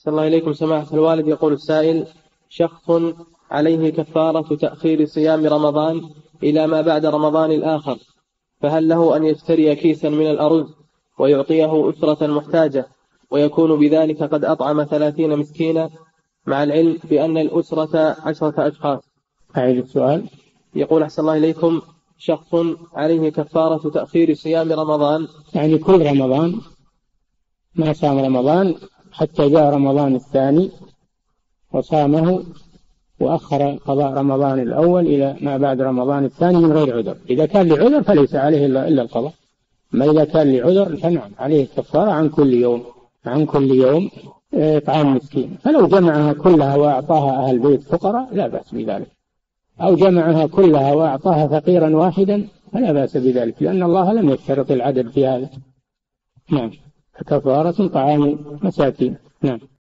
أحسن الله إليكم سماحة الوالد. يقول السائل: شخص عليه كفارة تأخير صيام رمضان إلى ما بعد رمضان الآخر، فهل له أن يشتري كيسا من الأرز ويعطيه أسرة محتاجة ويكون بذلك قد أطعم 30 مسكينا، مع العلم بأن الأسرة 10 أشخاص؟ أعيد السؤال. يقول أحسن الله إليكم: شخص عليه كفارة تأخير صيام رمضان، يعني كل رمضان ما صام رمضان حتى جاء رمضان الثاني وصامه وأخر قضاء رمضان الأول إلى ما بعد رمضان الثاني من غير عذر. إذا كان لعذر فليس عليه إلا القضاء، ما إذا كان لعذر فنعم عليه كفارة عن كل يوم إطعام مسكين. فلو جمعها كلها وأعطاها أهل بيت فقراء لا بأس بذلك، أو جمعها كلها وأعطاها فقيرا واحدا فلا بأس بذلك، لأن الله لم يشترط العدد في هذا. نعم، فكفارة طعام مساكين. نعم.